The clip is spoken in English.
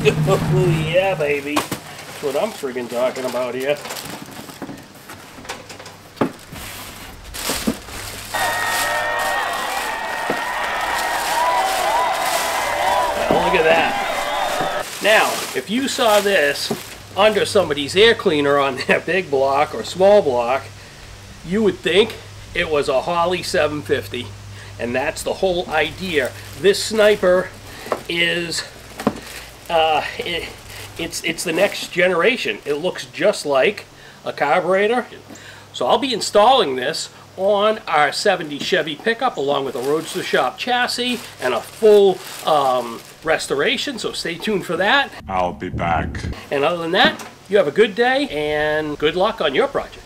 Oh yeah, baby. That's what I'm friggin' talking about here. Now, look at that. Now, if you saw this under somebody's air cleaner on their big block or small block, you would think it was a Holley 750. And that's the whole idea. This sniper is, it's the next generation. It looks just like a carburetor. So I'll be installing this on our 70 Chevy pickup along with a Roadster Shop chassis and a full restoration, so stay tuned for that. I'll be back. And other than that, you have a good day and good luck on your project.